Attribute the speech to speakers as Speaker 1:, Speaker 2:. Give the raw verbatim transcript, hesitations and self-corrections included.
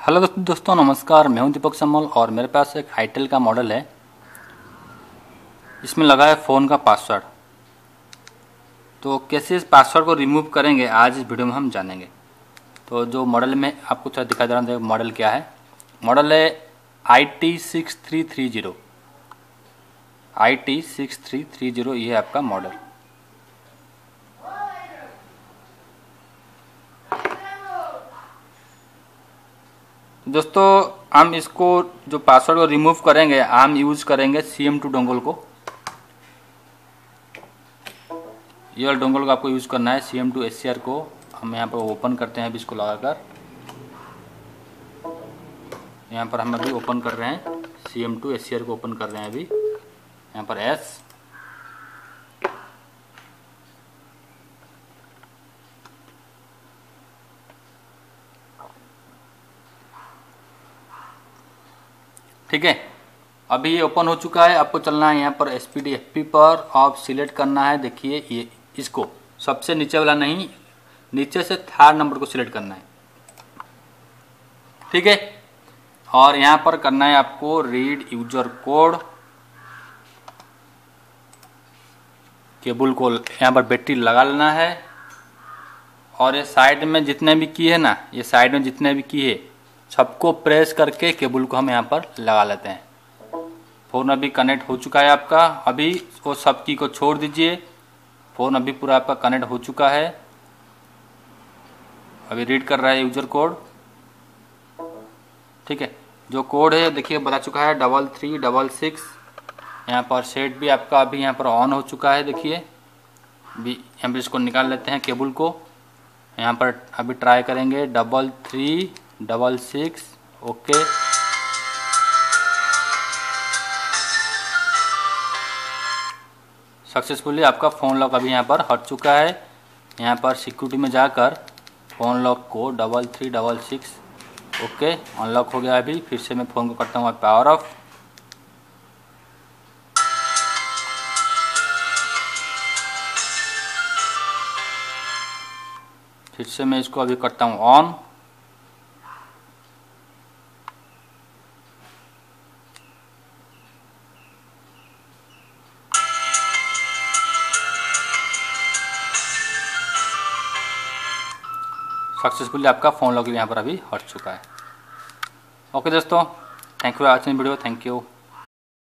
Speaker 1: Hello दोस्तों दोस्तों नमस्कार। मैं हूं दीपक समल और मेरे पास एक आईटेल का मॉडल है। इसमें लगा है फ़ोन का पासवर्ड। तो कैसे इस पासवर्ड को रिमूव करेंगे आज इस वीडियो में हम जानेंगे। तो जो मॉडल में आपको थोड़ा दिखा दे रहा हूँ, मॉडल क्या है। मॉडल है I T six three three zero. I T six three three zero ये है आपका मॉडल। दोस्तों हम इसको जो पासवर्ड को रिमूव करेंगे हम यूज करेंगे सी एम टू डोंगल को। ये वाला डोंगल को आपको यूज करना है, C M two S C R को हम यहाँ पर ओपन करते हैं। अभी इसको लगाकर यहाँ पर हम अभी ओपन कर रहे हैं, C M two S C R को ओपन कर रहे हैं। अभी यहाँ पर एस ठीक है। अभी ये ओपन हो चुका है। आपको चलना है यहाँ पर S P D F P पर, आप सिलेक्ट करना है। देखिए ये इसको सबसे नीचे वाला नहीं, नीचे से थर्ड नंबर को सिलेक्ट करना है, ठीक है। और यहाँ पर करना है आपको रीड यूजर कोड। केबल को यहाँ पर बैटरी लगा लेना है और ये साइड में जितने भी की है ना, ये साइड में जितने भी की है सबको प्रेस करके केबल को हम यहाँ पर लगा लेते हैं। फ़ोन अभी कनेक्ट हो चुका है आपका। अभी वो सब की को छोड़ दीजिए। फ़ोन अभी पूरा आपका कनेक्ट हो चुका है। अभी रीड कर रहा है यूजर कोड, ठीक है। जो कोड है देखिए बता चुका है डबल थ्री डबल सिक्स। यहाँ पर सेट भी आपका अभी यहाँ पर ऑन हो चुका है। देखिए अभी यहाँ पर इसको निकाल लेते हैं केबल को। यहाँ पर अभी ट्राई करेंगे double three double six, okay. Successfully आपका फ़ोन लॉक अभी यहाँ पर हट चुका है। यहाँ पर सिक्योरिटी में जाकर फ़ोन लॉक को double three double six, okay, unlock हो गया। अभी फिर से मैं फ़ोन को करता हूँ पावर ऑफ। फिर से मैं इसको अभी करता हूँ ऑन। सक्सेसफुली आपका फ़ोन लॉक यहाँ पर अभी हट चुका है। ओके दोस्तों, thank you for watching video. Thank you.